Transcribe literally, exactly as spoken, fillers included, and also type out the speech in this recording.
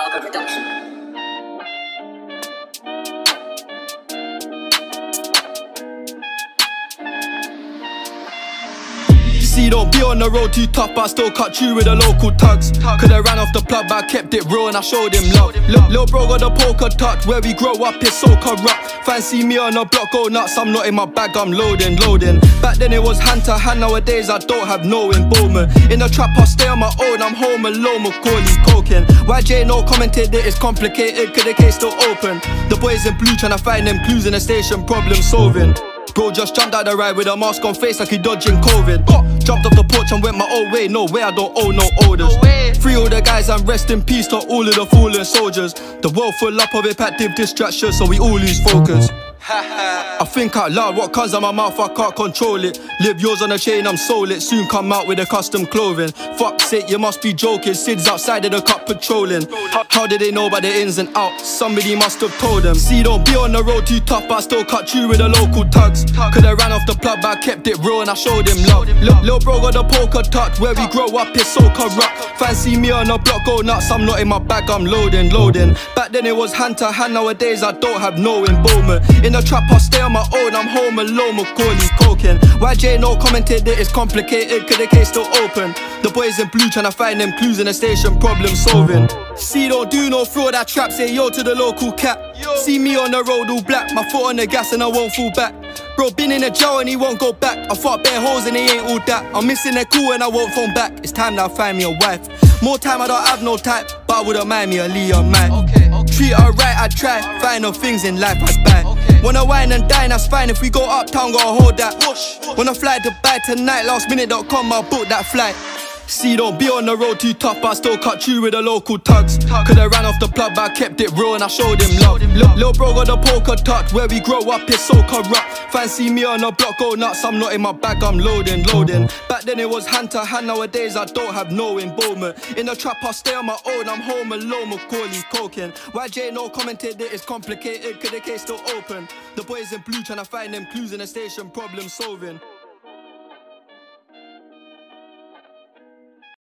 Barker Production. See, don't be on the road too tough, but I still cut you with the local tugs. Coulda ran off the plug, but I kept it real and I showed him love. Look, lil' bro got the poker tucked, where we grow up is so corrupt. Fancy me on the block, go nuts, I'm not in my bag, I'm loading, loading. Back then it was hand to hand, nowadays I don't have no involvement. In the trap I stay on my own, I'm home alone, Macaulay coking. Y J no commented that it's complicated, cause the case still open. The boys in blue tryna find them clues in the station, problem solving. Bro just jumped out the ride with a mask on face like he dodging COVID. Jumped off the porch and went my own way, no way I don't owe no orders. Free all the guys and rest in peace to all of the fallen soldiers. The world full up of impactive distractions, so we all lose focus. I think out loud, what comes out my mouth I can't control it. Live yours on a chain, I'm sold it. Soon come out with a custom clothing. Fuck's sake, you must be joking. Sid's outside of the cup patrolling. How did they know about the ins and outs? Somebody must have told them. See, don't be on the road too tough, but I still cut you with the local tugs. Coulda ran off the plug, but I kept it real and I showed him love. Look, lil' bro got the poker tucked, where we grow up is so corrupt. Fancy me on the block, go nuts, I'm not in my bag, I'm loading, loading. Back then it was hand to hand, nowadays I don't have no involvement. In the trap I stay on my own, I'm home alone, Macaulay coking. Y J no commented that it's complicated, cause the case still open. The boys in blue tryna find them clues in the station, problem solving. See, don't do no fraud, that trap, say yo to the local cat. See me on the road all black, my foot on the gas and I won't fall back. Bro been in the jail and he won't go back. I fought bare holes and he ain't all that. I'm missing their cool and I won't phone back. It's time that I find me a wife. More time I don't have no type, but I wouldn't mind me a Leah man. Okay, okay. Treat her right, I try. Find no things in life I buy. Okay. Wanna wine and dine, that's fine. If we go uptown, gotta hold that. Whoosh, whoosh. Wanna fly to Dubai tonight, last minute dot com, I'll book that flight. See, don't be on the road too tough, but I still cut you with the local tugs. Coulda ran off the plug, but I kept it real and I showed him love. Look, lil' bro got the poker tucked, where we grow up is so corrupt. Fancy me on the block, go nuts, I'm not in my bag, I'm loading, loading. Back then it was hand to hand, nowadays I don't have no involvement. In the trap I stay on my own, I'm home alone, Macaulay coking. Y J no commented that it's complicated, cause the case still open. The boys in blue tryna find them clues in the station, problem solving.